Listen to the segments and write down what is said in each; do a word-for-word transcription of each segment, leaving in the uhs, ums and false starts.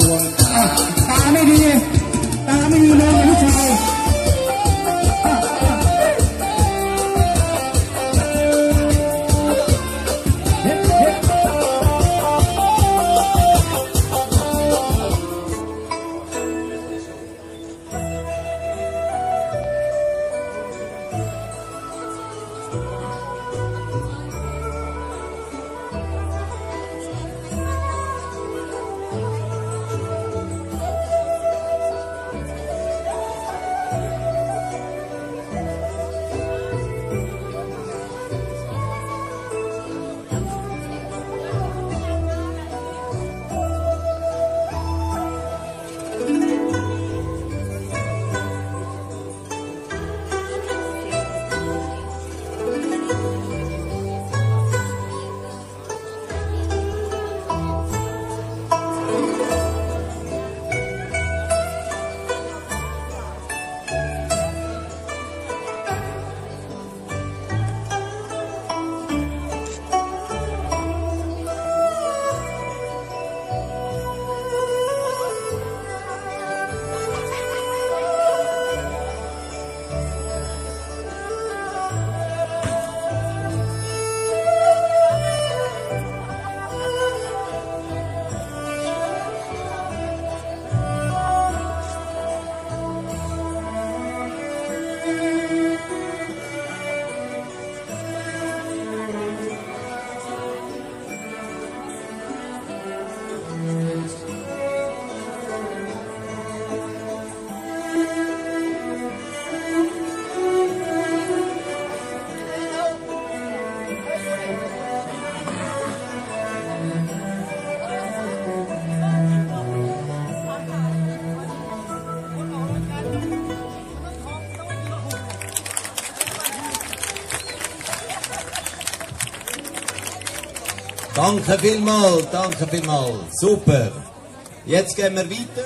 วงอ่ะตาไม่ดีตาไม่ดีมองผู้ชาย Danke vielmals, danke vielmals. Super. Jetzt gehen wir weiter.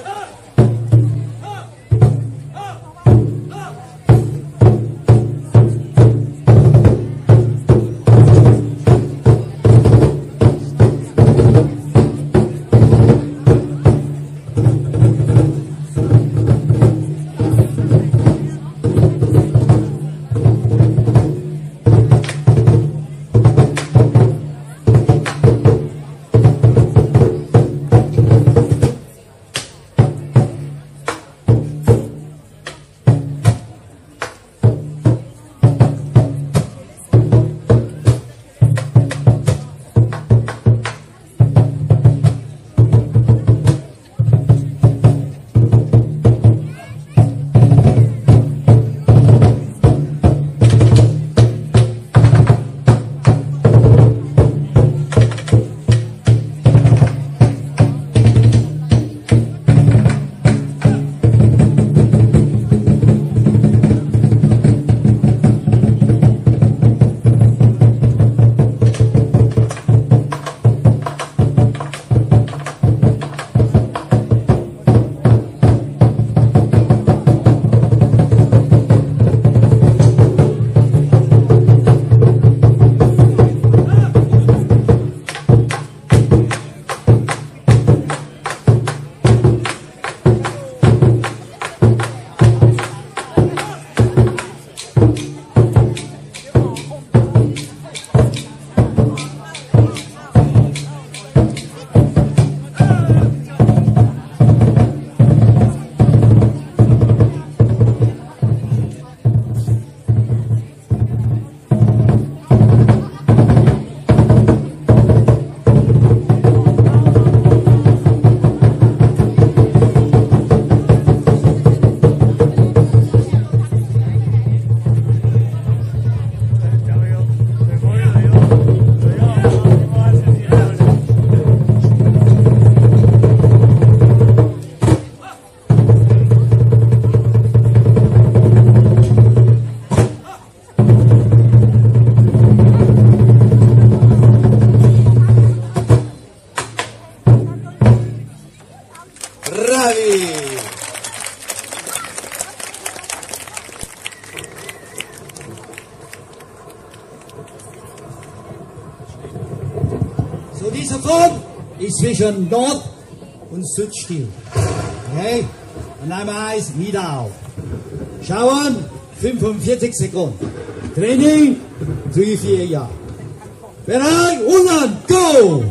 So, dieser Song ist zwischen Nord und Südstiel. Okay? Und einmal eins, wieder auf. Schauen, fünfundvierzig Sekunden. Training, drei, vier Jahre. Bereit, und dann, go!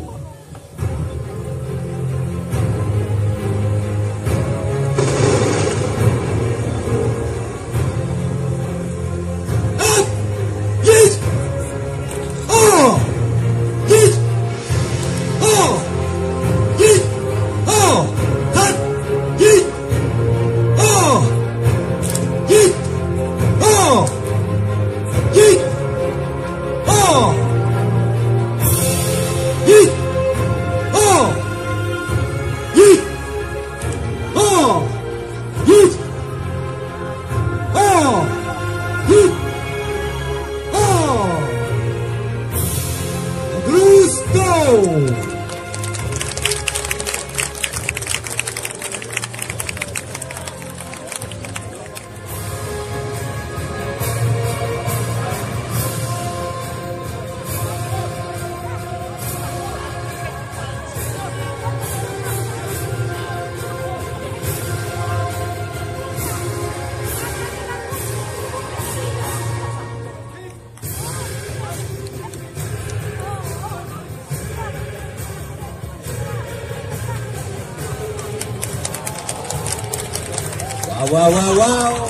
Wow, wow, wow!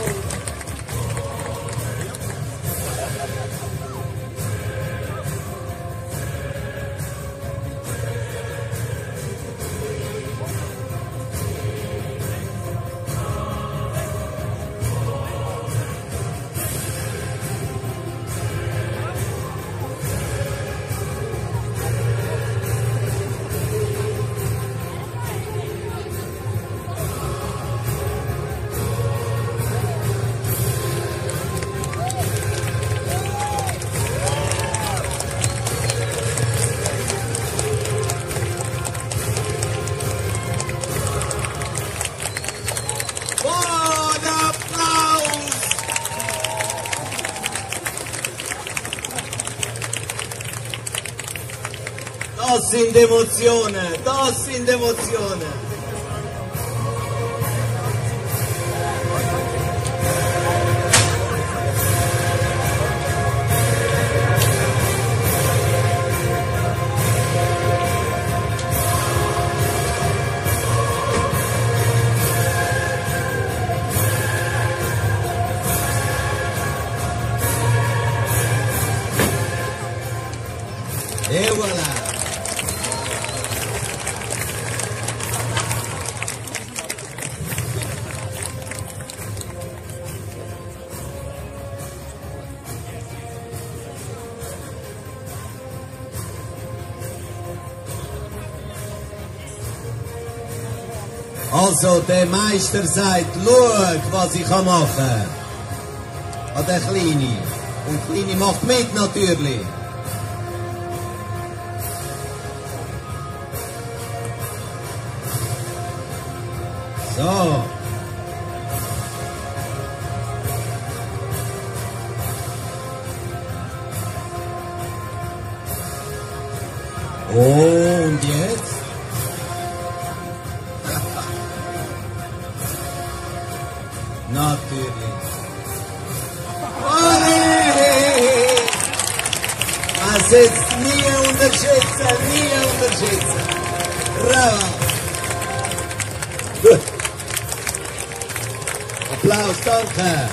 Das sind Emotionen, das sind Emotionen. Et voilà. Also, der Meister sagt, schau, was ich machen kann. An der Kleine. Und die Kleine macht mit, natürlich. So. Oh, und jetzt? Natürlich. Oh, nee. Das ist nie unterschätzen, nie unterschätzen. Bravo. Gut. Applaus, danke.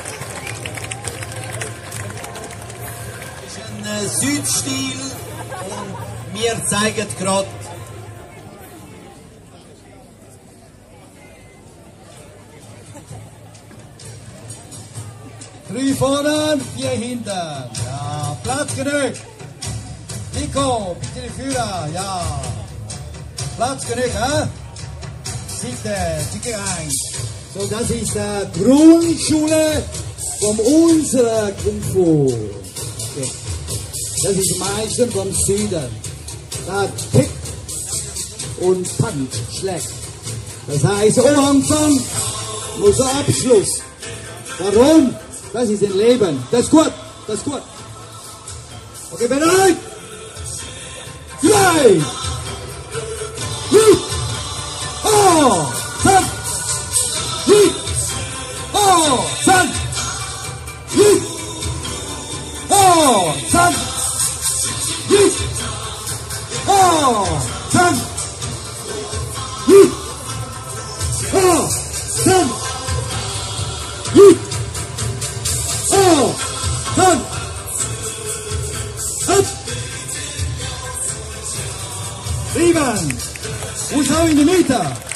Das ist ein äh, Südstil und wir zeigen gerade drei vorne, vier hinten. Ja, Platz genug. Nico, bitte die Führer. Ja. Platz genug, hä? Sitte, Ticket eins. So, das ist die Grundschule von unserer Kung Fu. Okay. Das ist meistens vom Süden. Da Kick und Punch, schlägt. Das heißt, Anfang muss Abschluss. Warum? Das ist ein Leben. Das ist gut. Das ist gut. Okay, bereit? Drei. Gut. Usau in die Mitte.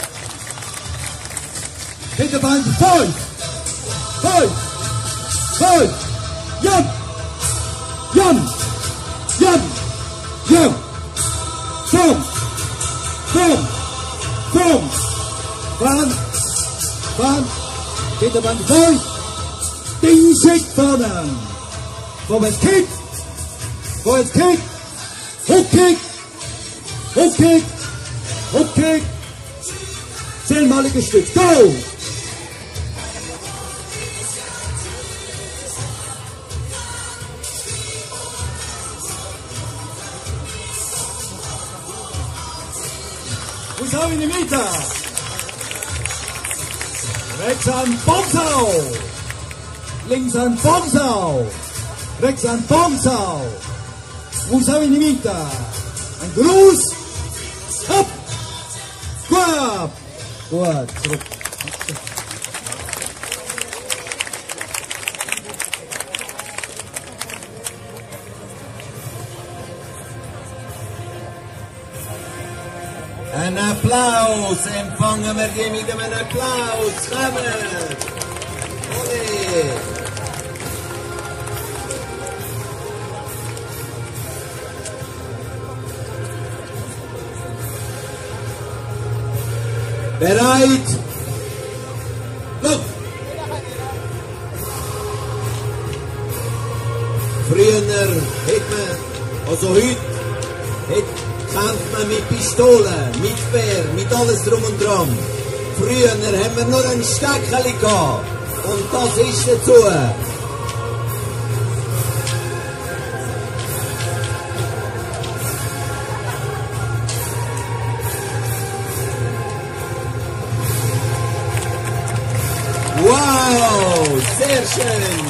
Hinterband voll. Voll. Voll. Jan. Jan. Jan. Jan. Vorm. Vorm. Vorm. Fahren. Fahren. Hinterband voll. Ding schickt vorne. Vorwärts Kick. Vorwärts Kick. Hochkick. Hochkick. Hochkick. Zehnmaliges Stück. Go! Usau in die Mitte. Rechts an Bonsau. Links an Bonsau. Rechts an Bonsau. Usau in die Mitte. Ein Gruß. Hopp. Gut. Gut. Zurück. Ein Applaus empfangen wir die mit einem Applaus. Kommen! Ole! Bereit? Los! Früher hat man, also heute, hat kämpft man mit Pistolen, mit Speer, mit alles drum und dran. Früher haben wir nur ein Steckeli gehabt. Und das ist dazu. Wow, sehr schön.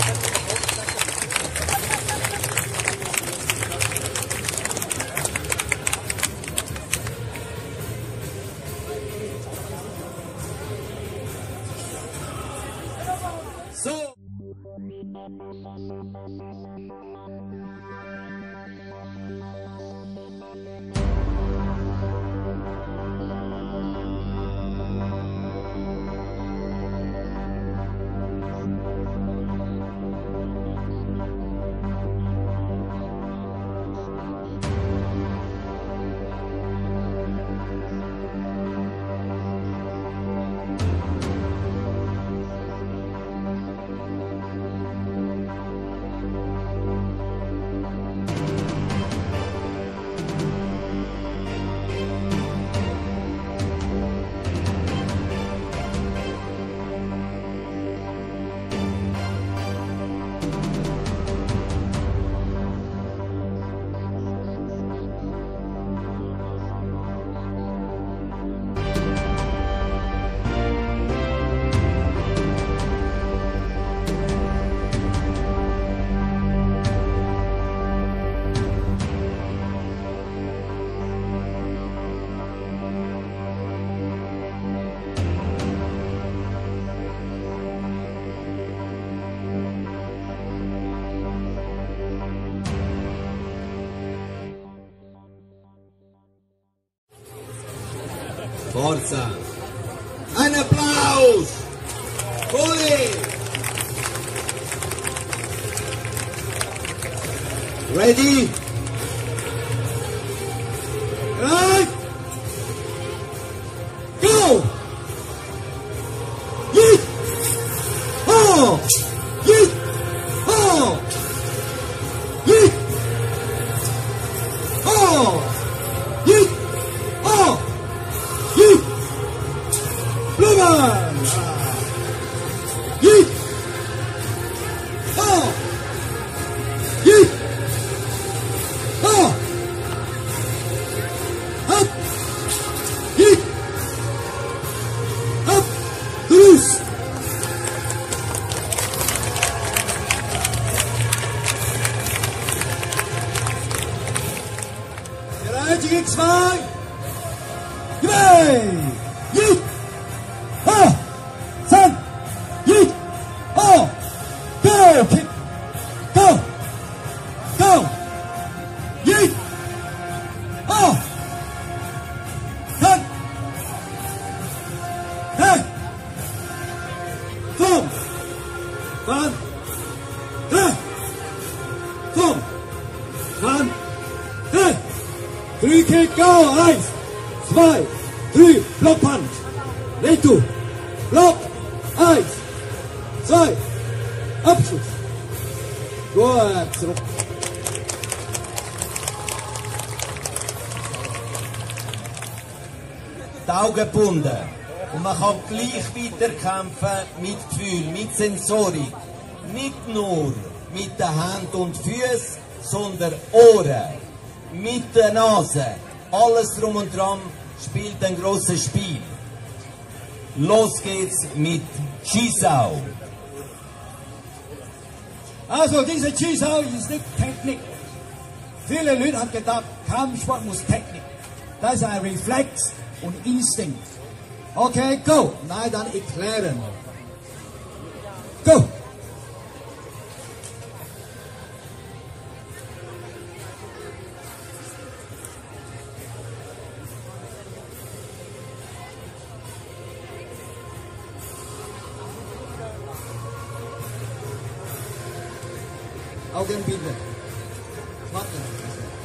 So. Forza! Ein Applaus! Uli! Ready? Right! Go! Yeet! Oh! Yeet! Oh! Yeet! Oh! Yeet! Oh! Yeet! Blumen! Yeet! Oh! Yeet! Oh! Up! Yeet! Up! Loose! Bereit, gegen zwei! Yay! Yeet! Oh! San! Yeet! Oh! Go! Kick! Go! Go! Yeet! Oh! Cut! Three kick, go! Eins, zwei, drei, Block Punch. Retu, Block, eins, zwei, Abschluss. Gut, zurück. Die Augen gebunden. Und man kann gleich weiterkämpfen mit Gefühl, mit Sensorik. Nicht nur mit den Händen und Füßen, sondern Ohren, mit der Nase. Alles drum und dran spielt ein grosses Spiel. Los geht's mit Chisao. Also diese Chisao ist nicht Technik. Viele Leute haben gedacht, Kampfsport muss Technik. Das ist ein Reflex und Instinkt. Okay, go. Nein, dann erklären. Go. Augen binden. Warten.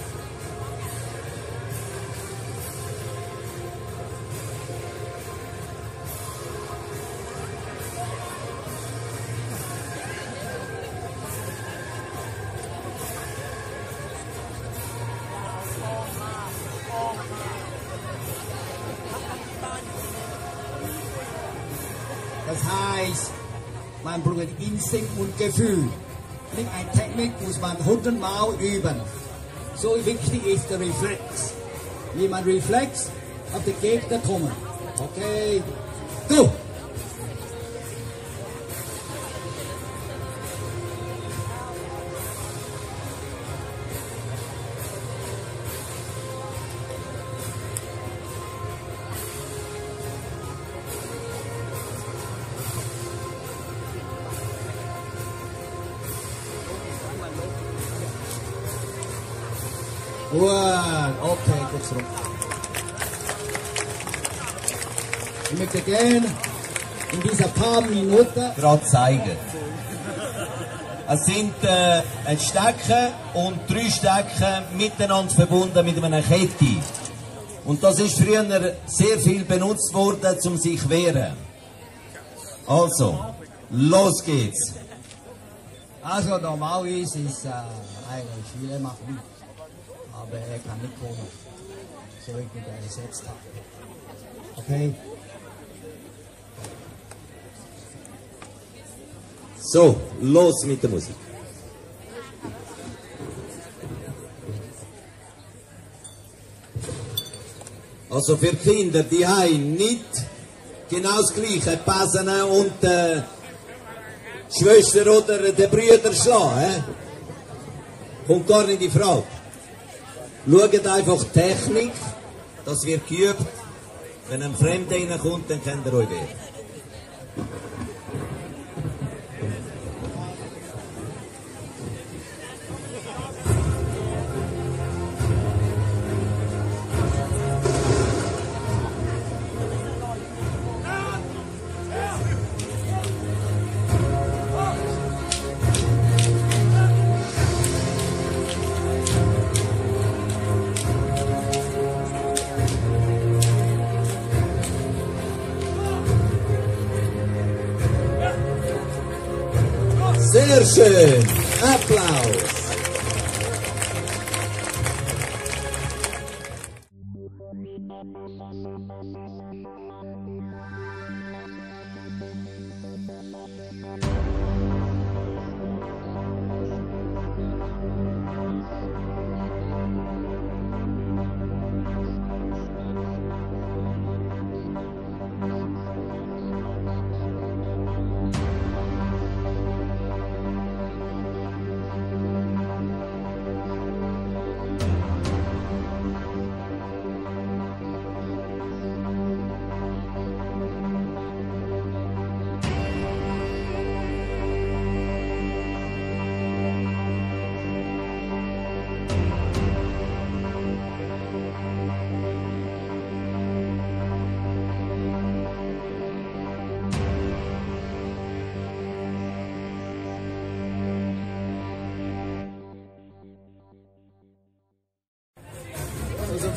Das heißt, man braucht Instinkt und Gefühl. Nicht eine Technik muss man hundertmal üben. So wichtig ist der Reflex. Wie man Reflex auf den Gegner kommen. Okay, go! Gut, okay, gut zurück. Ich möchte gerne in dieser paar Minuten Gerade zeigen. Es sind äh, ein Stecken und drei Stecken miteinander verbunden mit einer Kette. Und das ist früher sehr viel benutzt worden, um sich zu wehren. Also, los geht's. Also normalerweise ist äh, eigentlich viele machen, aber er kann nicht kommen, so ich mit er ersetzt habe. Okay? So, los mit der Musik. Also für Kinder, die haben nicht genau das Gleiche, passen und äh, die Schwester oder den Brüder schlagen. He? Kommt gar nicht in Frage. Schaut einfach die Technik, das wird geübt. Wenn ein Fremder reinkommt, dann könnt ihr euch wehren. Sehr schön. Applaus.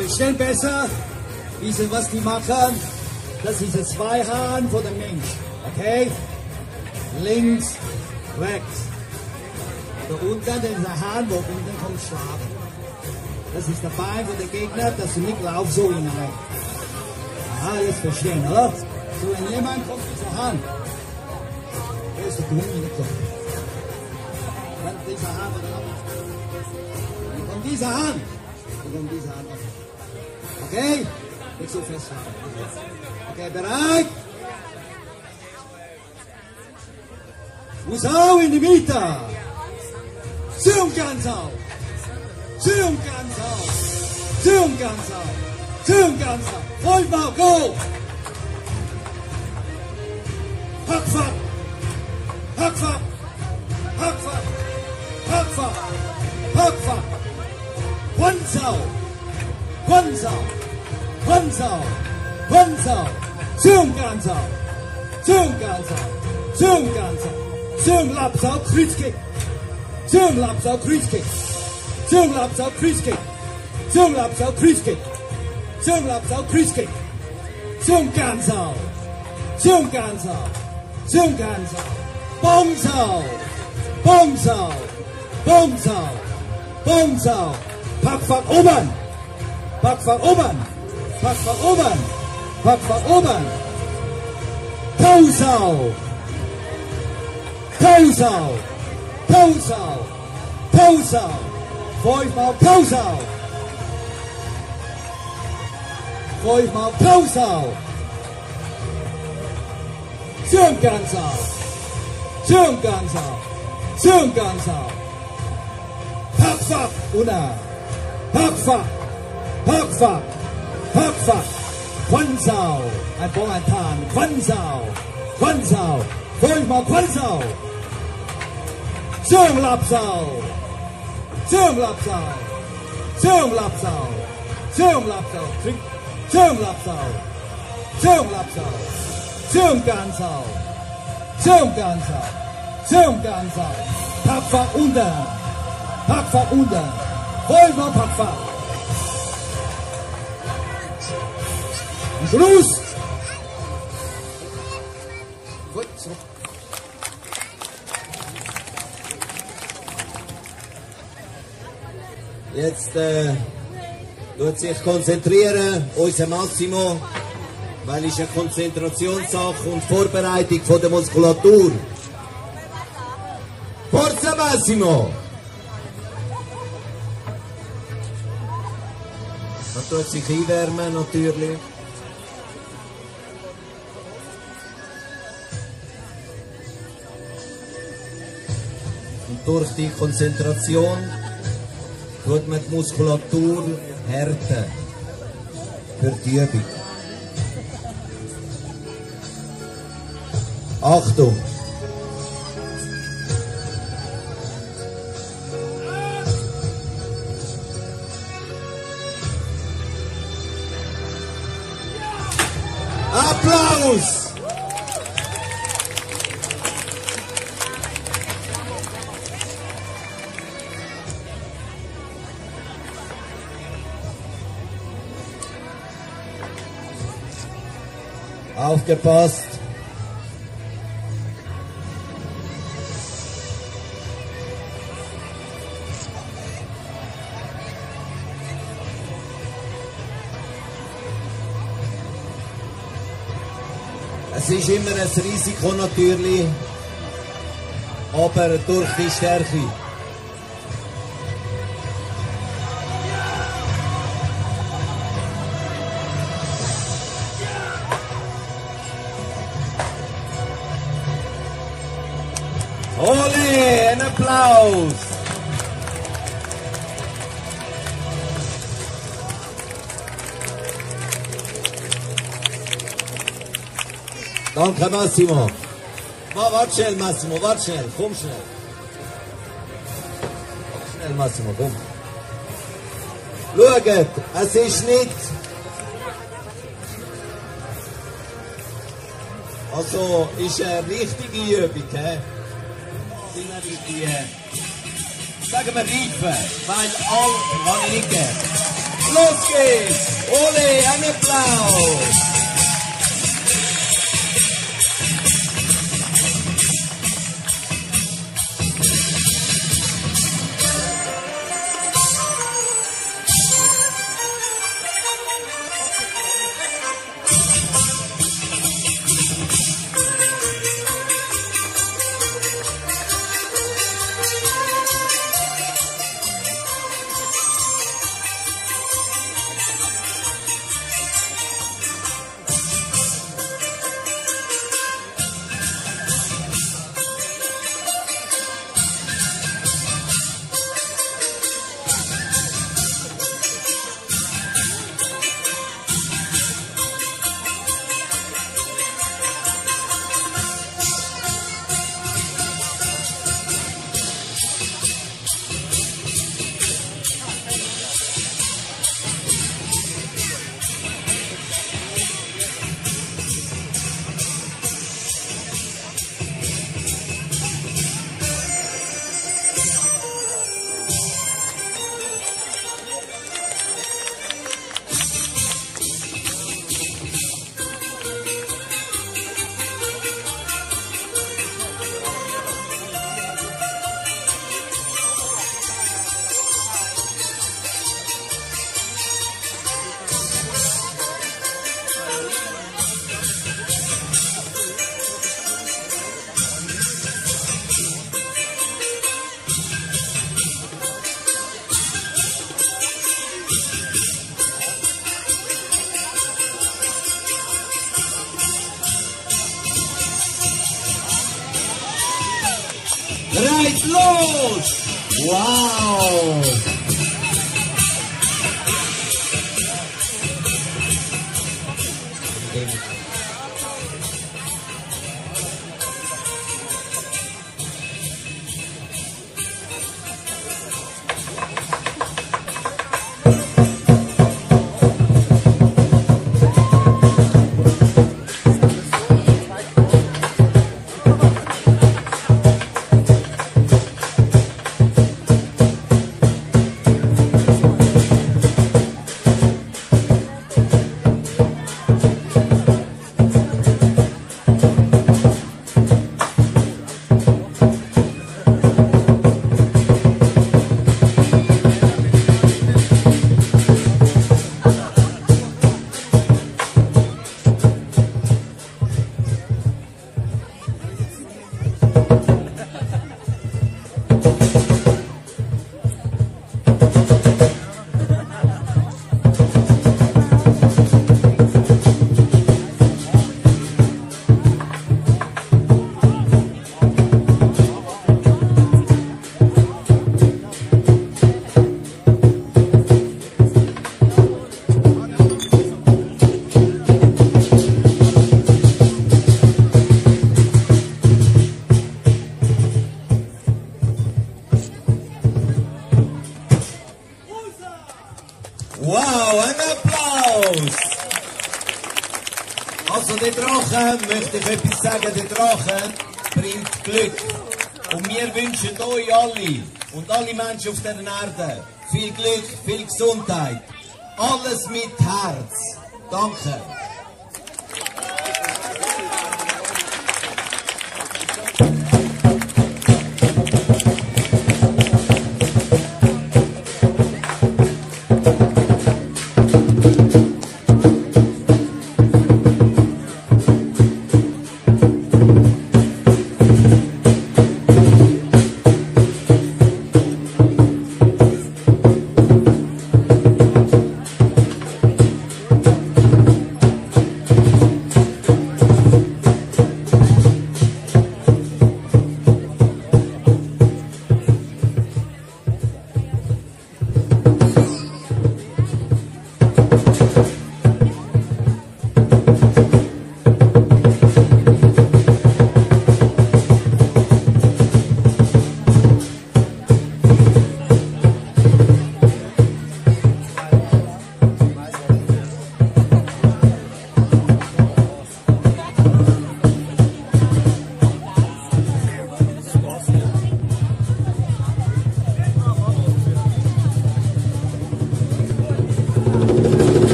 verstehen besser, diese, was die machen. Das ist das Zweihahn von dem Mensch. Okay? Links, rechts. Da unten, der Hahn, wo unten kommt schlafen. Das ist der Bein von der Gegner, dass du nicht laufst so hinein. Aha, jetzt verstehen, oder? So, wenn jemand kommt dieser Hahn. Wo ist der Dumme nicht so? Dann dieser Hahn oder noch. Dann kommt dieser Hahn. Dann kommt dieser Hahn auf. Okay? Nicht so festhalten. Okay, bereit? Musau in die Mitte. Zum ganz auf. Zum ganz auf. Zum ganz auf. Zum ganz auf. Vollbau, go. Hackfack. Hackfack. Hackfack. Hackfack. Hackfack. Quanzau. Quanzau. Quanzau. Quanzau. Zum ganz auf. Zum ganz auf. Zum ganz auf. Zum Lapsau, Kreuzkick. Zum Lapsau, Kreuzkick. Zum Lapsau, Kreuzkick. Zum Lapsau, Kreuzkick. Zum Lapsau, Kreuzkick. Zum Gansau. Zum Gansau. Zum Gansau. Bomsau. Bomsau. Bomsau. Bomsau. Pack von oben. Pack von oben. Pack von oben. Pack von oben. Tausau. Tausau. Tausau. Tausau. Fünfmal Tausau. Fünfmal Tausau. Zum Gansau. Zum Gansau. Zum Gansau. Hackfack. Una. Hackfack. Hackfack. Hackfack. Quanzau. Ein Bong, ein Tan. Quanzau. Quanzau. Fünfmal Quanzau. Zum Lapsau. Zum Lapsau. Zum Lapsau. Zum Lapsau. Zum Lapsau. Zum Lapsau. Zum Gansau. Zum Gansau. Zum Gansau. Packfach unten. Packfach unten. Fünfmal Packfach. Gruß. Gut, so. Jetzt äh, tut sich konzentrieren, unser Massimo, weil es eine Konzentrationssache und Vorbereitung von der Muskulatur. Forza Massimo! Man tut sich einwärmen natürlich. Und durch die Konzentration tut man die Muskulatur härten für die Übung. Achtung! Applaus! Aufgepasst! Es ist immer ein Risiko natürlich, aber durch die Stärke. Ole, ein Applaus! Danke Massimo. Ma, warte schnell Massimo, warte schnell, komm schnell. Schnell Massimo, komm. Schaut, es ist nicht... Also, ist eine richtige Übung, hä? Sind nämlich die, sagen wir, Reifen, weil all kann ich nicht geben. los geht's! Ole, ein Applaus! Reicht los! Wow! Wow, ein Applaus! Also der Drache, möchte ich etwas sagen, der Drache bringt Glück. Und wir wünschen euch alle und alle Menschen auf der Erde viel Glück, viel Gesundheit. Alles mit Herz. Danke.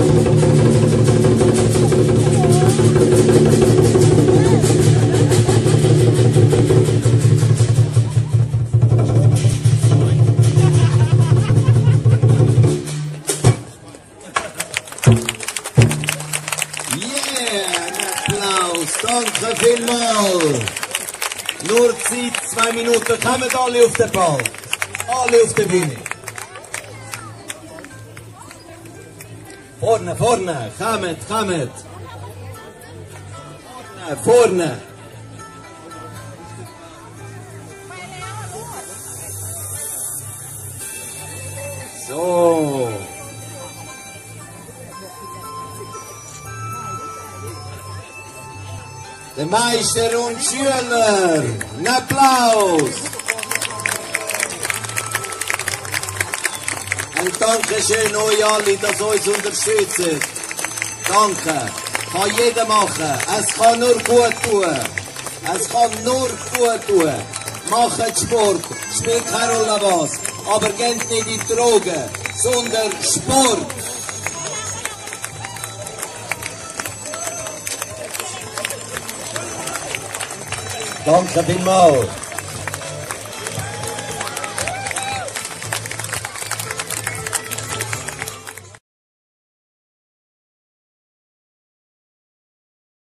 Danke vielmals. Nur Zeit, zwei Minuten, kommen alle auf den Ball. Alle auf der Bühne. Vorne, vorne, kommt, kommt. Vorne, vorne. So. Der Meister und Schüler, ein Applaus. Ein Dankeschön euch alle, dass ihr uns unterstützt. Danke. Kann jeder machen. Es kann nur gut tun. Es kann nur gut tun. Macht Sport. Spielt keine Rolle was. Aber geht nicht in die Drogen, sondern Sport. Danke vielmals.